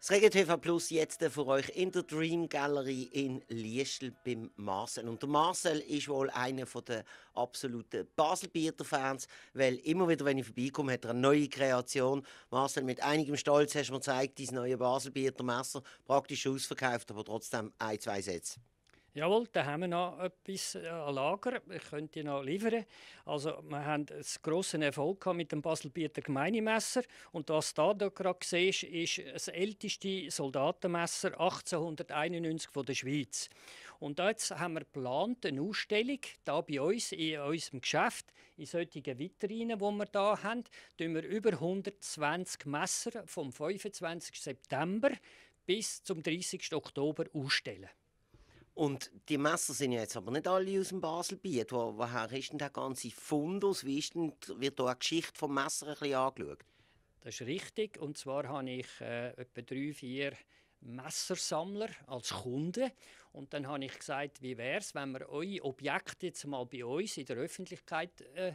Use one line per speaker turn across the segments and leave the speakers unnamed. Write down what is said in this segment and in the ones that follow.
Das Regen TV Plus jetzt für euch in der Dream Gallery in Liestel beim Marcel. Und der Marcel ist wohl einer der absoluten Baselbieter-Fans, weil immer wieder, wenn ich vorbeikomme, hat er eine neue Kreation. Marcel, mit einigem Stolz hast du mir gezeigt, dein neue Baselbieter Messer, praktisch ausverkauft, aber trotzdem ein, zwei Sätze.
Jawohl, da haben wir noch etwas an Lager. Ich könnte die noch liefern. Also, wir haben einen grossen Erfolg gehabt mit dem Baselbieter Gemeindemesser. Und was du da gerade siehst, ist das älteste Soldatenmesser 1891 von der Schweiz. Und jetzt haben wir geplant, eine Ausstellung hier bei uns in unserem Geschäft, in solchen Vitrinen, die wir hier haben, tun wir über 120 Messer vom 25. September bis zum 30. Oktober ausstellen.
Und die Messer sind ja jetzt aber nicht alle aus dem Baselbiet. Woher ist denn der ganze Fundus? Wird da eine Geschichte vom Messer ein bisschen angeschaut?
Das ist richtig. Und zwar habe ich etwa 3, 4 Messersammler als Kunden. Und dann habe ich gesagt, wie wäre es, wenn wir eure Objekte jetzt mal bei uns in der Öffentlichkeit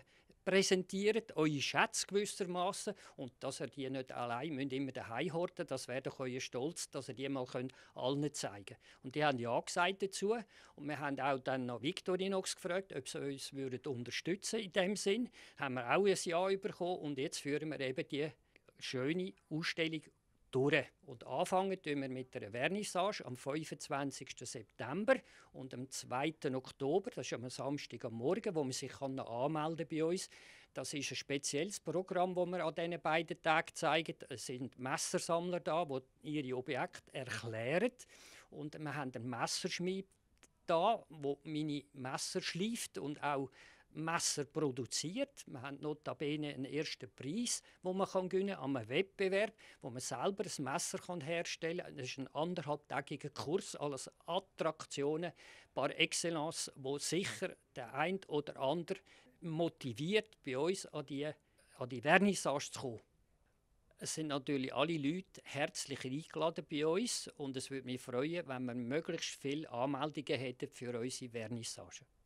präsentiert, eure Schätze gewissermaßen, und dass ihr die nicht allein müsst, immer daheim horten. Das wäre doch euer Stolz, dass ihr die mal allen zeigen könnt. Und die haben ja gesagt dazu. Und wir haben auch dann noch Victorinox gefragt, ob sie uns unterstützen in dem Sinn. Haben wir auch ein Ja bekommen, und jetzt führen wir eben die schöne Ausstellung durch. Und anfangen tun wir mit der Vernissage am 25. September und am 2. Oktober, das ist am Samstag am Morgen, wo man sich anmelden kann bei uns. Das ist ein spezielles Programm, das wir an diesen beiden Tagen zeigen. Es sind Messersammler da, die ihre Objekte erklären. Und wir haben einen Messerschmied da, der meine Messer schleift und auch Messer produziert. Wir haben notabene einen ersten Preis, den man gewinnen kann, an einem Wettbewerb, wo man selber ein Messer herstellen kann. Das ist ein 1,5-tägiger Kurs, alles Attraktionen par excellence, wo sicher der ein oder andere motiviert, bei uns an die Vernissage zu kommen. Es sind natürlich alle Leute herzlich eingeladen bei uns, und es würde mich freuen, wenn wir möglichst viele Anmeldungen hätten für unsere Vernissage.